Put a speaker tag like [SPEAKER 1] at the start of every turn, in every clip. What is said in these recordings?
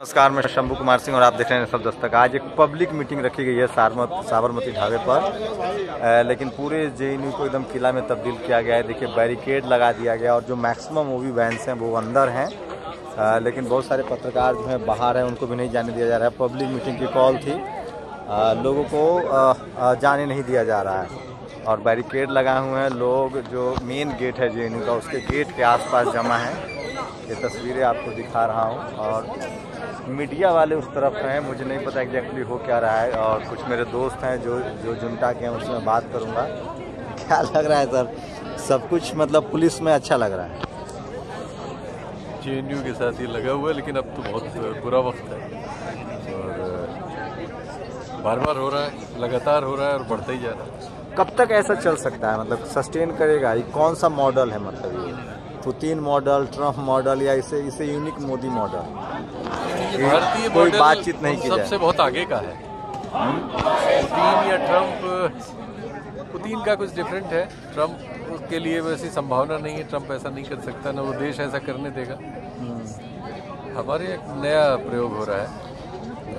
[SPEAKER 1] नमस्कार, मैं शंभू कुमार सिंह और आप देख रहे हैं सब दस्तक। आज एक पब्लिक मीटिंग रखी गई है साबरमती ढाबे पर, लेकिन पूरे जेएनयू को एकदम किला में तब्दील किया गया है। देखिए, बैरिकेड लगा दिया गया और जो मैक्सिमम ओबी वैन्स हैं वो अंदर हैं, लेकिन बहुत सारे पत्रकार जो हैं बाहर हैं, उनको भी नहीं जाने दिया जा रहा है। पब्लिक मीटिंग की कॉल थी, लोगों को जाने नहीं दिया जा रहा है और बैरिकेड लगाए हुए हैं। लोग जो मेन गेट है जेएनयू का, उसके गेट के आसपास जमा हैं। ये तस्वीरें आपको दिखा रहा हूँ और मीडिया वाले उस तरफ हैं, मुझे नहीं पता एग्जैक्टली हो क्या रहा है। और कुछ मेरे दोस्त हैं जो जुंटा के हैं, उससे मैं बात करूँगा। क्या लग रहा है सर? सब कुछ मतलब पुलिस में अच्छा लग रहा है।
[SPEAKER 2] जेएनयू के साथ ये लगा हुआ है, लेकिन अब तो बहुत बुरा वक्त है और बार बार हो रहा है, लगातार हो रहा है और बढ़ता ही जा रहा है।
[SPEAKER 1] कब तक ऐसा चल सकता है? मतलब सस्टेन करेगा? ये कौन सा मॉडल है? मतलब ये पुतिन मॉडल, ट्रम्प मॉडल या इसे यूनिक मोदी मॉडल?
[SPEAKER 2] भारतीय
[SPEAKER 1] कोई बातचीत नहीं की जाए,
[SPEAKER 2] सबसे बहुत आगे का है। पुतिन या ट्रम्प, पुतिन का कुछ डिफरेंट है, ट्रम्प के लिए वैसी संभावना नहीं है। ट्रम्प ऐसा नहीं कर सकता, ना वो देश ऐसा करने देगा। हमारे एक नया प्रयोग हो रहा है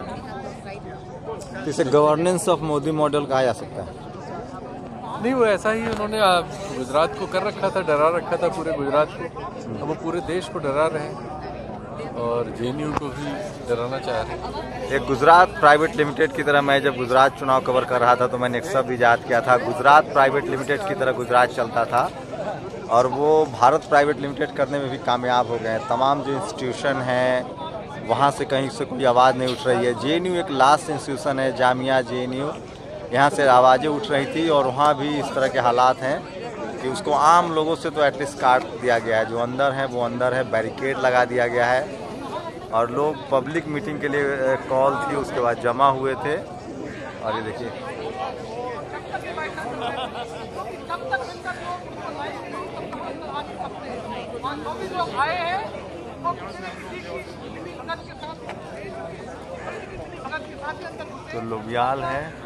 [SPEAKER 2] और
[SPEAKER 1] इसे गवर्नेंस ऑफ मोदी मॉडल कहा जा सकता है।
[SPEAKER 2] नहीं, वो ऐसा ही उन्होंने गुजरात को कर रखा था, डरा रखा था पूरे गुजरात को। अब वो पूरे देश को डरा रहे हैं और जेएनयू को भी डराना चाह रहे हैं।
[SPEAKER 1] एक गुजरात प्राइवेट लिमिटेड की तरह, मैं जब गुजरात चुनाव कवर कर रहा था तो मैंने एक शब्द ईजाद किया था, गुजरात प्राइवेट लिमिटेड की तरह गुजरात चलता था और वो भारत प्राइवेट लिमिटेड करने में भी कामयाब हो गए। तमाम जो इंस्टीट्यूशन हैं वहाँ से कहीं से कोई आवाज़ नहीं उठ रही है। जेएनयू एक लास्ट इंस्टीट्यूशन है, जामिया जेएनयू, यहाँ से आवाज़ें उठ रही थी और वहाँ भी इस तरह के हालात हैं कि उसको आम लोगों से तो एटलीस्ट काट दिया गया है। जो अंदर है वो अंदर है, बैरिकेड लगा दिया गया है और लोग पब्लिक मीटिंग के लिए कॉल थी, उसके बाद जमा हुए थे। और ये देखिए, तो लोबियाल है।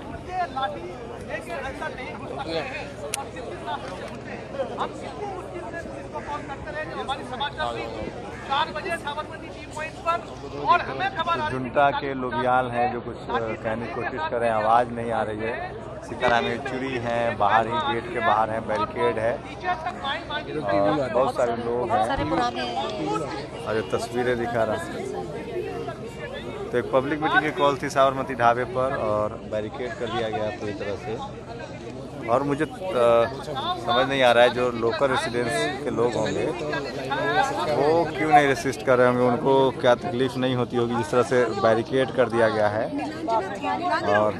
[SPEAKER 1] जुंटा के लोबियाल हैं जो कुछ कहने की कोशिश कर रहे हैं, आवाज़ नहीं आ रही है। इसी तरह में चुरी हैं, बाहर ही गेट के बाहर हैं, बैरिकेड है, बहुत सारे लोग हैं और ये तस्वीरें दिखा रहा हूँ। तो एक पब्लिक मीटिंग की कॉल थी साबरमती ढाबे पर और बैरिकेड कर दिया गया पूरी तरह से। और मुझे समझ नहीं आ रहा है जो लोकल रेसिडेंस के लोग होंगे वो क्यों नहीं रेसिस्ट कर रहे होंगे, उनको क्या तकलीफ नहीं होती होगी जिस तरह से बैरिकेड कर दिया गया है। और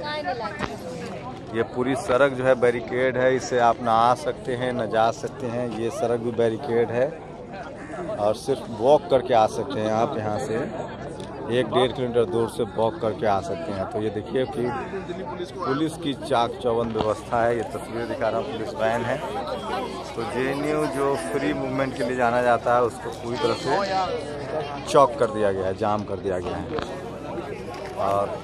[SPEAKER 1] ये पूरी सड़क जो है बैरिकेड है, इससे आप ना आ सकते हैं ना जा सकते हैं। ये सड़क भी बैरिकेड है और सिर्फ वॉक करके आ सकते हैं आप, यहाँ से 1-1.5 किलोमीटर दूर से वॉक करके आ सकते हैं। तो ये देखिए कि पुलिस की चाक चौबंद व्यवस्था है। ये तस्वीर दिखा रहा हूँ, पुलिस वैन है। तो जेएनयू जो फ्री मूवमेंट के लिए जाना जाता है उसको पूरी तरह से चौक कर दिया गया है, जाम कर दिया गया है। और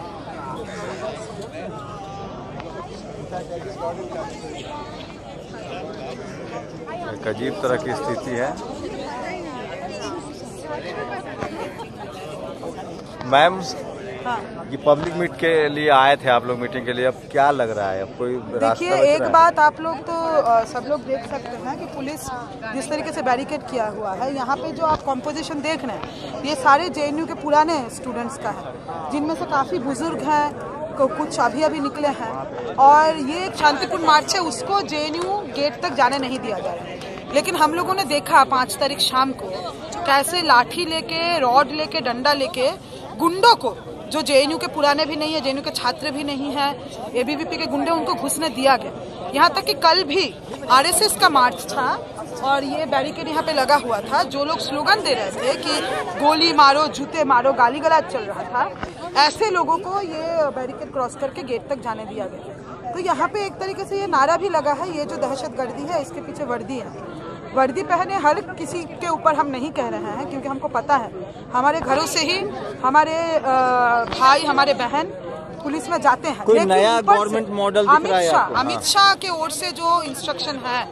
[SPEAKER 1] एक अजीब तरह की स्थिति है। मैम, ये पब्लिक मीट के लिए आए थे आप लोग, मीटिंग के लिए, अब क्या लग रहा है? अब कोई रास्ता?
[SPEAKER 3] देखिए, एक बात आप लोग तो सब लोग देख सकते हैं कि पुलिस जिस तरीके से बैरिकेड किया हुआ है, यहाँ पे जो आप कॉम्पोजिशन देख रहे हैं ये सारे जेएनयू के पुराने स्टूडेंट्स का है, जिनमें से काफ़ी बुजुर्ग हैं, कुछ अभी निकले हैं। और ये एक शांतिपूर्ण मार्च है, उसको जेएनयू गेट तक जाने नहीं दिया जा रहा है। लेकिन हम लोगों ने देखा 5 तारीख शाम को कैसे लाठी लेके, रॉड लेके, डंडा लेके गुंडों को, जो जेएनयू के पुराने भी नहीं है, जेएनयू के छात्र भी नहीं है, एबीवीपी के गुंडे, उनको घुसने दिया गया। यहाँ तक कि कल भी आरएसएस का मार्च था और ये बैरिकेड यहाँ पे लगा हुआ था। जो लोग स्लोगन दे रहे थे कि गोली मारो, जूते मारो, गाली गलौज चल रहा था, ऐसे लोगों को ये बैरिकेड क्रॉस करके गेट तक जाने दिया गया। तो यहाँ पे एक तरीके से ये नारा भी लगा है, ये जो दहशतगर्दी है इसके पीछे वर्दी है। वर्दी पहने हर किसी के ऊपर हम नहीं कह रहे हैं, क्योंकि हमको पता है हमारे घरों से ही हमारे भाई, हमारे बहन पुलिस में जाते हैं।
[SPEAKER 1] कोई नया गवर्नमेंट मॉडल दिख रहा है आपको?
[SPEAKER 3] अमित शाह के ओर से जो इंस्ट्रक्शन है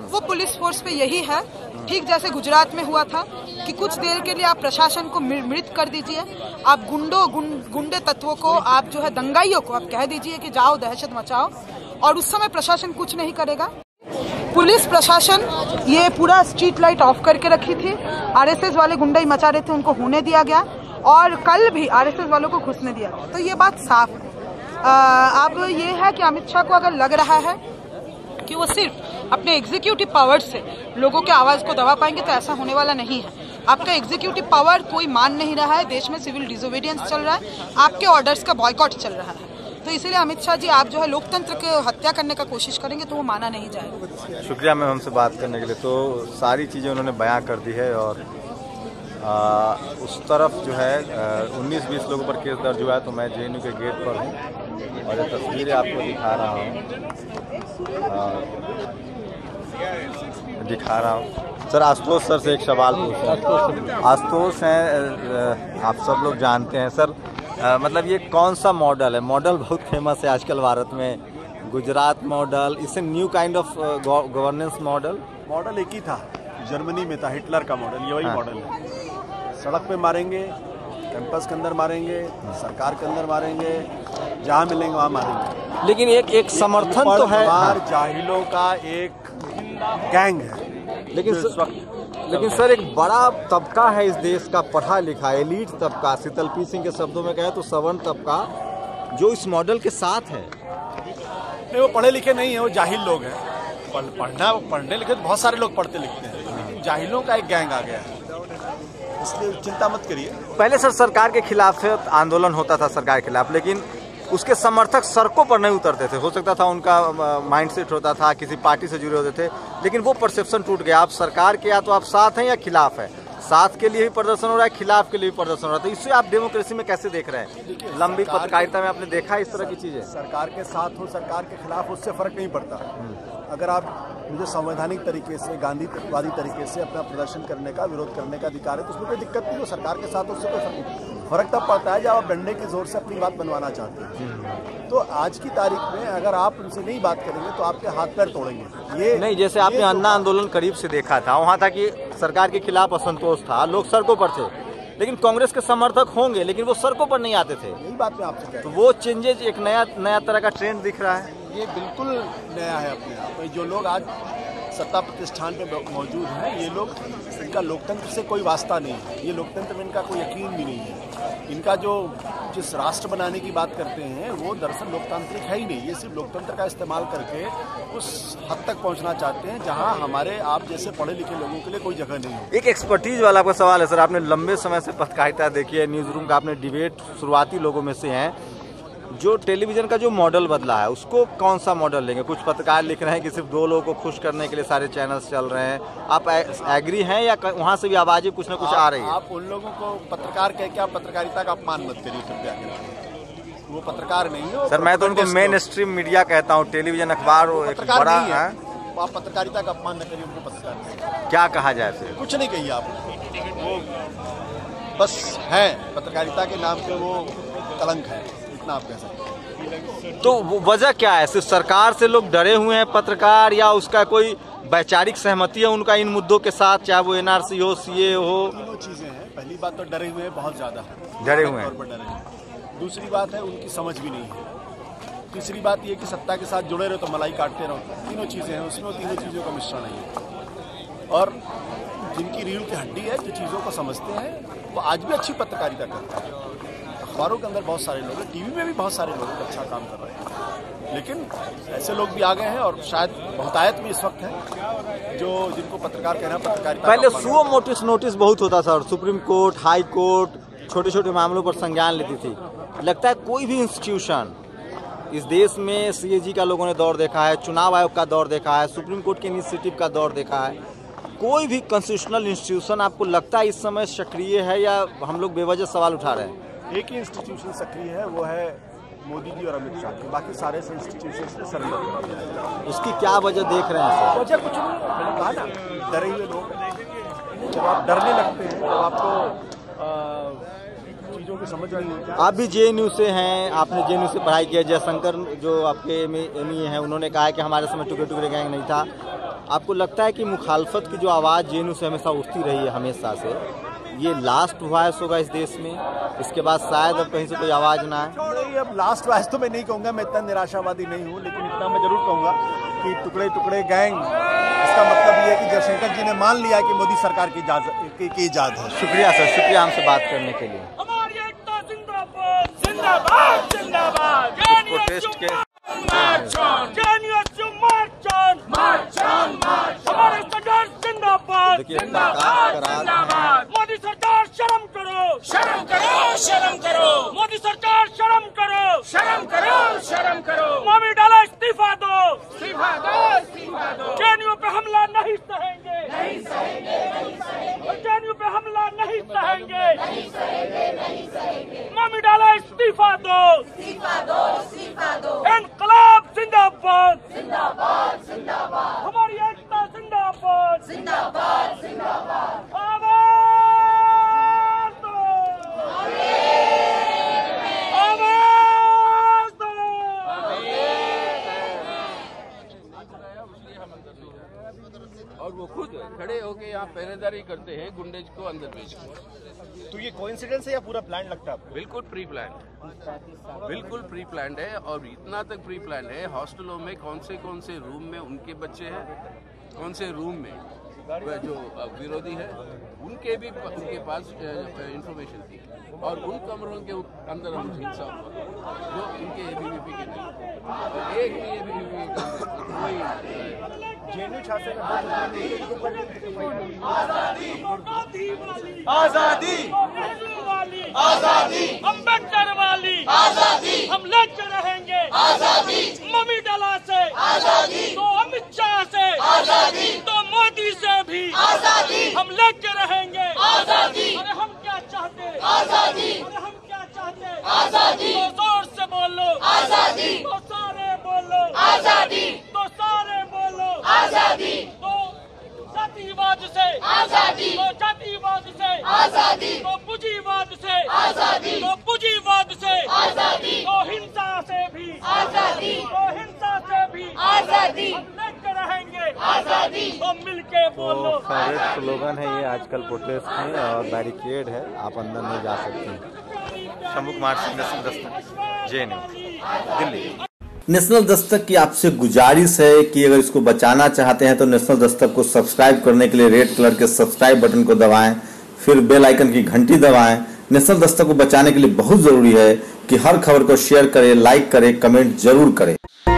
[SPEAKER 3] वो पुलिस फोर्स पे यही है। ठीक जैसे गुजरात में हुआ था कि कुछ देर के लिए आप प्रशासन को मृत कर दीजिए, आप गुंडे तत्वों को, आप जो है दंगाइयों को आप कह दीजिए कि जाओ दहशत मचाओ, और उस समय प्रशासन कुछ नहीं करेगा। पुलिस प्रशासन ये पूरा स्ट्रीट लाइट ऑफ करके रखी थी। आरएसएस वाले गुंडे मचा रहे थे, उनको होने दिया गया, और कल भी आरएसएस वालों को घुसने दिया गया। तो ये बात साफ है। अब ये है कि अमित शाह को अगर लग रहा है कि वो सिर्फ अपने एग्जीक्यूटिव पावर से लोगों के आवाज को दबा पाएंगे, तो ऐसा होने वाला नहीं है। आपका एग्जीक्यूटिव पावर कोई मान नहीं रहा है, देश में सिविल डिसोबीडियंस चल रहा है, आपके ऑर्डर्स का बॉयकॉट चल रहा है। तो इसीलिए अमित शाह जी आप जो है लोकतंत्र की हत्या करने का कोशिश करेंगे तो वो माना नहीं जाएगा।
[SPEAKER 1] शुक्रिया मैम हमसे बात करने के लिए। तो सारी चीज़ें उन्होंने बयां कर दी है, और उस तरफ जो है 19-20 लोगों पर केस दर्ज हुआ है। तो मैं जेएनयू के गेट पर हूँ और ये तस्वीरें आपको दिखा रहा हूँ। सर आशुतोष सर से एक सवाल पूछना। आशुतोष हैं, आप सब लोग जानते हैं सर, मतलब ये कौन सा मॉडल है? मॉडल बहुत फेमस है आजकल भारत में, गुजरात मॉडल, इससे new kind of governance model.
[SPEAKER 4] Model एक ही था, जर्मनी में था, हिटलर का मॉडल, ये वही मॉडल है। सड़क पे मारेंगे, कैंपस के अंदर मारेंगे, सरकार के अंदर मारेंगे, जहाँ मिलेंगे वहाँ मारेंगे।
[SPEAKER 1] लेकिन एक समर्थन तो है,
[SPEAKER 4] जाहिलों का एक गैंग है।
[SPEAKER 1] लेकिन सर एक बड़ा तबका है इस देश का, पढ़ा लिखा एलीट तबका, शीतल पी सिंह के शब्दों में कहें तो सवर्ण तबका, जो इस मॉडल के साथ है।
[SPEAKER 4] नहीं, वो पढ़े लिखे नहीं है, वो जाहिल लोग हैं। पढ़ने लिखे तो बहुत सारे लोग पढ़ते लिखते हैं, लेकिन जाहिलों का एक गैंग आ गया है, इसलिए चिंता मत करिए।
[SPEAKER 1] पहले सर सरकार के खिलाफ से आंदोलन होता था सरकार के खिलाफ, लेकिन उसके समर्थक सड़कों पर नहीं उतरते थे। हो सकता था उनका माइंडसेट होता था, किसी पार्टी से जुड़े होते थे, लेकिन वो परसेप्शन टूट गया। आप सरकार के या तो आप साथ हैं या खिलाफ है। साथ के लिए भी प्रदर्शन हो रहा है, खिलाफ के लिए भी प्रदर्शन हो रहा है। तो इससे आप डेमोक्रेसी में कैसे देख रहे हैं? लंबी पत्रकारिता में आपने देखा है इस तरह की चीजें।
[SPEAKER 4] सरकार के साथ हो, सरकार के खिलाफ हो, उससे फर्क नहीं पड़ता। अगर आप मुझे संवैधानिक तरीके से, गांधीवादी तरीके से अपना प्रदर्शन करने का, विरोध करने का अधिकार है, तो उसमें कोई दिक्कत नहीं हो। सरकार के साथ उससे कोई फर्क नहीं। फर्क तब पड़ता है जब आप डंडे के जोर से अपनी बात बनवाना चाहते हैं। तो आज की तारीख में अगर आप उनसे नहीं बात करेंगे तो आपके हाथ पैर तोड़ेंगे। ये नहीं,
[SPEAKER 1] जैसे आपने अन्ना आंदोलन करीब से देखा था, वहाँ था कि सरकार के खिलाफ असंतोष था, लोग सड़कों पर थे, लेकिन कांग्रेस के समर्थक होंगे लेकिन वो सड़कों पर नहीं आते थे।
[SPEAKER 4] यही बात मैं आपसे कहता
[SPEAKER 1] हूं। तो वो चेंजेज एक नया तरह का ट्रेंड दिख रहा है।
[SPEAKER 4] ये बिल्कुल नया है अपने आप। जो लोग आज सत्ता प्रतिष्ठान पे मौजूद हैं, ये लोग, इनका लोकतंत्र से कोई वास्ता नहीं है, ये लोकतंत्र में इनका कोई यकीन भी नहीं है। इनका जिस राष्ट्र बनाने की बात करते हैं वो दरअसल लोकतांत्रिक है ही नहीं। ये सिर्फ लोकतंत्र का इस्तेमाल करके उस हद तक पहुंचना चाहते हैं जहां हमारे आप जैसे पढ़े लिखे लोगों के लिए कोई जगह नहीं है।
[SPEAKER 1] एक एक्सपर्टीज वाला आपका सवाल है सर, आपने लंबे समय से पत्रकारिता देखी है, न्यूज रूम का आपने डिबेट शुरुआती लोगों में से हैं, जो टेलीविजन का जो मॉडल बदला है उसको कौन सा मॉडल लेंगे? कुछ पत्रकार लिख रहे हैं कि सिर्फ 2 लोगों को खुश करने के लिए सारे चैनल्स चल रहे हैं। आप एग्री हैं या वहाँ से भी आवाजें कुछ न कुछ आ रही है?
[SPEAKER 4] आप उन लोगों को पत्रकार कह के आप पत्रकारिता का अपमान मत करिए कृपया करके। वो पत्रकार नहीं है
[SPEAKER 1] सर। मैं तो उनको मेन स्ट्रीम मीडिया कहता हूँ, टेलीविजन अखबार एक बड़ा है।
[SPEAKER 4] आप पत्रकारिता का अपमान न करिए, उनको पत्रकार
[SPEAKER 1] क्या कहा जाए फिर?
[SPEAKER 4] कुछ नहीं कहिए आप, वो बस है, पत्रकारिता के नाम पे वो कलंक है, इतना आप कह सकते हैं।
[SPEAKER 1] तो वजह क्या है? सिर्फ सरकार से लोग डरे हुए हैं पत्रकार, या उसका कोई वैचारिक सहमति है उनका इन मुद्दों के साथ, चाहे वो एनआरसी हो, सीए हो?
[SPEAKER 4] तीनों चीजें हैं। पहली बात तो डरे हुए हैं, बहुत ज्यादा
[SPEAKER 1] डरे हुए हैं।
[SPEAKER 4] दूसरी बात है उनकी समझ भी नहीं है। तीसरी बात ये कि सत्ता के साथ जुड़े रहो तो मलाई काटते रहो। तीनों चीजें हैं उसमें, तीनों चीजों का मिश्रण है। और जिनकी रीढ़ की हड्डी है, जो चीजों को समझते हैं, वो आज भी अच्छी पत्रकारिता करते हैं। अखबारों के अंदर बहुत सारे लोग हैं, टीवी में भी बहुत सारे लोग अच्छा काम कर रहे हैं, लेकिन ऐसे लोग भी आ गए हैं और शायद बहुतायत में इस वक्त है जिनको पत्रकार कहना पत्रकारिता।
[SPEAKER 1] पहले सुओ नोटिस बहुत होता था और सुप्रीम कोर्ट, हाई कोर्ट छोटे छोटे मामलों पर संज्ञान लेती थी। लगता है कोई भी इंस्टीट्यूशन इस देश में, सीएजी का लोगों ने दौर देखा है, चुनाव आयोग का दौर देखा है, सुप्रीम कोर्ट के इनिशिएटिव का दौर देखा है, कोई भी कॉन्स्टिट्यूशनल इंस्टीट्यूशन आपको लगता है इस समय सक्रिय है या हम लोग बेवजह सवाल उठा रहे हैं?
[SPEAKER 4] एक ही इंस्टीट्यूशन सक्रिय है, वो है मोदी जी और अमित शाह की। बाकी सारे इंस्टीट्यूशन से सरेंडर।
[SPEAKER 1] उसकी क्या वजह देख रहे हैं?
[SPEAKER 4] वजह कुछ नहीं, मैंने कहा ना, डरे हुए लोग। जब आप डरने लगते हैं, जब आपको चीज़ों की समझ नहीं होती।
[SPEAKER 1] आप भी जेएनयू से हैं, आपने जेएनयू से पढ़ाई की है। जयशंकर जो आपके एमई हैं, उन्होंने कहा है कि हमारे समय टुकड़े टुकड़े गैंग नहीं था। आपको लगता है कि मुखालफत की जो आवाज़ जेएनयू से हमेशा उठती रही है हमेशा से, ये लास्ट वॉइस होगा इस देश में? इसके बाद शायद अब कहीं से कोई आवाज़ ना आए?
[SPEAKER 4] नहीं, अब लास्ट वॉइस तो मैं नहीं कहूँगा, मैं इतना निराशावादी नहीं हूँ, लेकिन इतना मैं जरूर कहूँगा कि टुकड़े टुकड़े गैंग, इसका मतलब ये है कि जयशंकर जी ने मान लिया कि मोदी सरकार की इजाज़त है।
[SPEAKER 1] शुक्रिया सर, शुक्रिया हमसे बात करने के लिए। प्रोटेस्ट के देखिए
[SPEAKER 5] मोदी सरकार शर्म करो, शर्म करो, शर्म करो, मोदी सरकार शर्म करो, शर्म करो, शर्म करो, मम्मी डाला इस्तीफा दो, इस्तीफा दो, इस्तीफा दो, जेएनयू पे हमला नहीं सहेंगे, नहीं सहेंगे, नहीं सहेंगे, जेएनयू पे हमला नहीं सहेंगे, नहीं सहेंगे, नहीं सहेंगे, मम्मी डाला इस्तीफा दो, इस्तीफा दो, इस्तीफा दो, इनकलाब जिंदाबाद, जिंदाबाद, जिंदाबाद, हमारी एकता जिंदाबाद, जिंदाबाद, जिंदाबाद, आवाज दो, आवाज दो,
[SPEAKER 6] और वो खुद खड़े होके यहाँ पहरेदारी करते हैं गुंडे को अंदर भेज कर।
[SPEAKER 4] तो ये कोइंसिडेंस है या पूरा प्लान लगता है?
[SPEAKER 6] बिल्कुल प्री प्लान, बिल्कुल प्री प्लान है। और इतना तक प्री प्लान है, हॉस्टलों में कौन से रूम में उनके बच्चे हैं, कौन से रूम में जो विरोधी है उनके पास इंफॉर्मेशन थी, और उन कमरों के अंदर हम हिंसा हुआ जो उनके एबीवीपी के नहीं, और एक भी एबीवीपी कोई
[SPEAKER 4] जेएनयू छात्र
[SPEAKER 5] आजादी, आजादी, अम्बेडकर वाली आजादी, हम लेकर रहेंगे आजादी, मम्मी डाला से आजादी, तो अमित शाह से आजादी, तो मोदी से भी आजादी, हम लेकर रहेंगे आजादी। अरे हम क्या चाहते आजादी, अरे हम क्या चाहते आजादी, तो जोर से बोलो आजादी, तो सारे बोलो आजादी, तो सारे बोलो आजादी, तो जातिवाद से आजादी, तो जातिवाद से आजादी, तो पूंजीवाद से आजादी, तो पूंजीवाद से आजादी, तो हिंसा से भी आजादी, तो हिंसा से भी आजादी, हम लेकर रहेंगे आजादी, तो मिलके बोलो।
[SPEAKER 1] फेवरेट स्लोगन है ये आजकल प्रोटेस्ट में, और बैरिकेड है, आप अंदर नहीं जा सकते हैं। Shambhu Kumar Singh, national Dastak, JNU, Delhi. National Dastak की आपसे गुजारिश है कि अगर इसको बचाना चाहते हैं तो नेशनल दस्तक को सब्सक्राइब करने के लिए रेड कलर के सब्सक्राइब बटन को दबाएं, फिर बेल आइकन की घंटी दबाएं। नेशनल दस्तक को बचाने के लिए बहुत जरूरी है कि हर खबर को शेयर करें, लाइक करें, कमेंट जरूर करें।